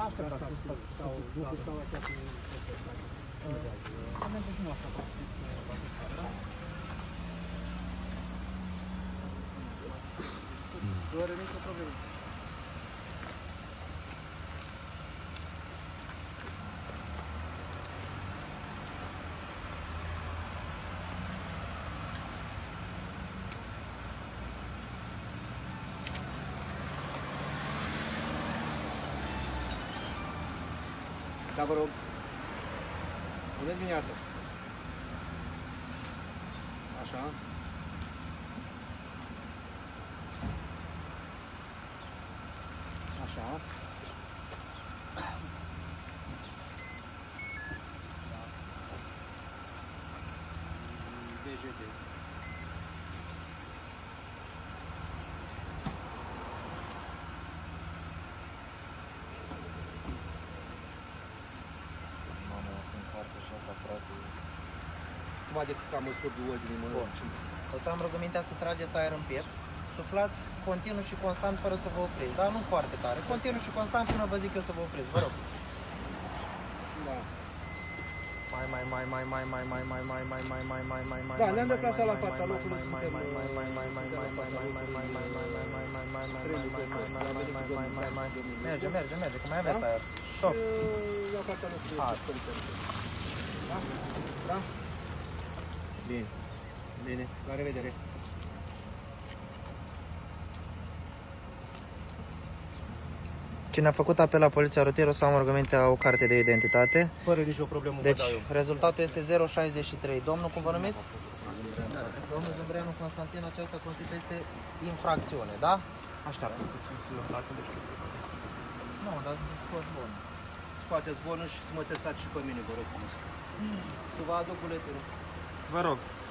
așteptați să stau așa cu... Să mergeți nu așa, da? Nu are nicio problemă. Da, vă rog. Bună dimineața. Așa. Așa. DGD. Cum adică ca măsuri de ordine, mă rog. O să am rugămintea să trageți aer în piept, suflați continuu și constant fără să vă opriți, dar nu foarte tare, continuu și constant până vă zic eu să vă opriți, vă rog. Da. Da, ne-am deplasat la fața locului. Merge, că mai aveți aer. Stop. La fața locului. Da? Da? Bine, la revedere. Cine a făcut apel la poliția rutieră o să am rugămintea o carte de identitate. Fără nicio problemă, deci, vă dau eu. rezultatul este 063. Domnul, cum vă numiți? Domnul Zâmbreanu Constantin, această constituție este infracțiune, da? Așteaptă. Nu, dar să scoți bun. Scoateți bonul și să mă testați și pe mine, vă rog. Să vă aduc buletinul. Vă rog.